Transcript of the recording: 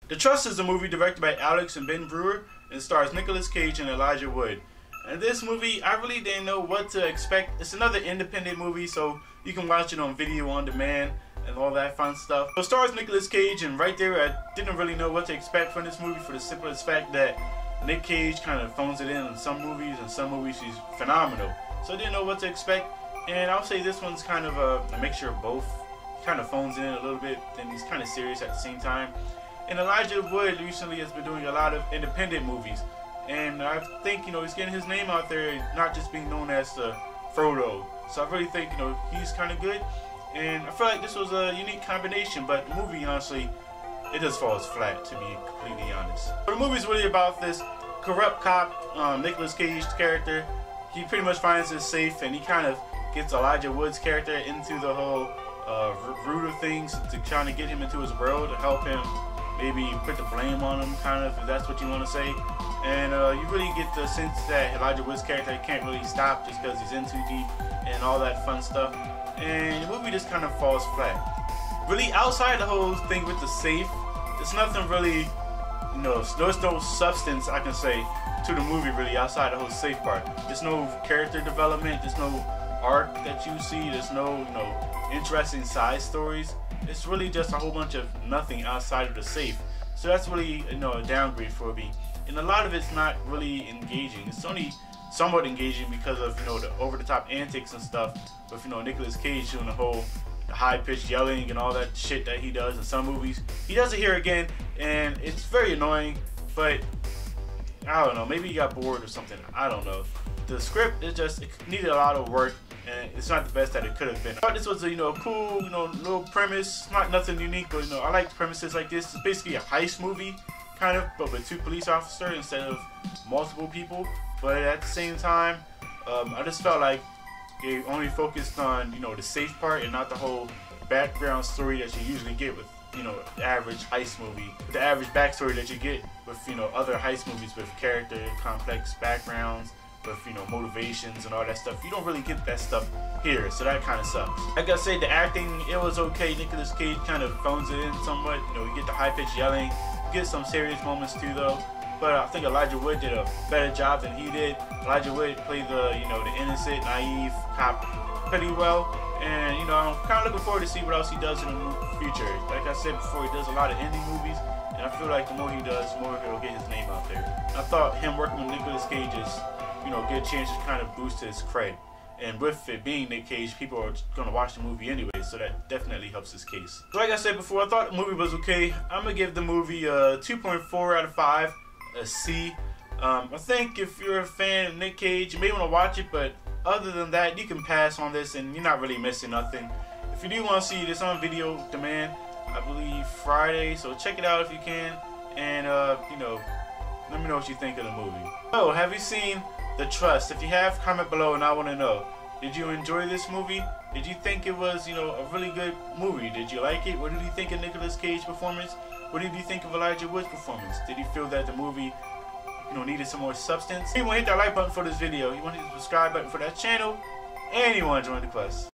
The Trust is a movie directed by Alex and Ben Brewer and stars Nicolas Cage and Elijah Wood. And this movie, I really didn't know what to expect. It's another independent movie, so you can watch it on video on demand and all that fun stuff. So it stars Nicolas Cage, and right there I didn't really know what to expect from this movie for the simplest fact that Nick Cage kind of phones it in some movies, and some movies he's phenomenal. So I didn't know what to expect, and I'll say this one's kind of a mixture of both. He kind of phones it in a little bit, then he's kind of serious at the same time. And Elijah Wood recently has been doing a lot of independent movies, and I think, you know, he's getting his name out there, not just being known as Frodo. So I really think, you know, he's kind of good, and I feel like this was a unique combination. But the movie, honestly, it just falls flat, to be completely honest. But the movie's really about this corrupt cop, Nicolas Cage's character. He pretty much finds his safe, and he kind of gets Elijah Wood's character into the whole root of things, to trying to get him into his world, to help him maybe put the blame on him, kind of, if that's what you want to say. And you really get the sense that Elijah Wood's character can't really stop just because he's in too deep and all that fun stuff. And the movie just kind of falls flat. Really, outside the whole thing with the safe, there's nothing really, you know, there's no substance, I can say, to the movie really outside the whole safe part. There's no character development, there's no arc that you see, there's no, you know, interesting side stories. It's really just a whole bunch of nothing outside of the safe. So that's really, you know, a downgrade for me. And a lot of it's not really engaging. It's only somewhat engaging because of, you know, the over-the-top antics and stuff with, you know, Nicolas Cage doing the whole high-pitched yelling and all that shit that he does in some movies. He does it here again, and it's very annoying, but I don't know, maybe he got bored or something. I don't know. The script, it needed a lot of work, and it's not the best that it could have been. I thought this was a, you know, cool, you know, little premise. Not nothing unique, but, you know, I like premises like this. It's basically a heist movie, kind of, but with 2 police officers instead of multiple people. But at the same time, I just felt like they only focused on, you know, the safe part and not the whole background story that you usually get with, you know, the average heist movie. The average backstory that you get with, you know, other heist movies with character, complex backgrounds, with, you know, motivations and all that stuff. You don't really get that stuff here, so that kind of sucks. Like I said, the acting, it was okay. Nicolas Cage kind of phones it in somewhat. You know, you get the high-pitched yelling. You get some serious moments too, though. But I think Elijah Wood did a better job than he did. Elijah Wood played the, you know, the innocent, naive cop pretty well. And, you know, I'm kind of looking forward to see what else he does in the future. Like I said before, he does a lot of indie movies, and I feel like the more he does, the more he'll get his name out there. I thought him working with Nicolas Cage is, you know, good chance to kind of boost his cred. And with it being Nick Cage, people are going to watch the movie anyway, so that definitely helps his case. So like I said before, I thought the movie was okay. I'm going to give the movie a 2.4 out of 5, a C. I think if you're a fan of Nick Cage, you may want to watch it, but other than that, you can pass on this and you're not really missing nothing. If you do want to see this on video demand, I believe Friday, so check it out if you can. And, you know, let me know what you think of the movie. Oh, have you seen The Trust? If you have, comment below and I want to know. Did you enjoy this movie? Did you think it was, you know, a really good movie? Did you like it? What did you think of Nicolas Cage's performance? What did you think of Elijah Wood's performance? Did you feel that the movie, you know, needed some more substance? You want to hit that like button for this video. You want to hit the subscribe button for that channel, and you want to join the quest.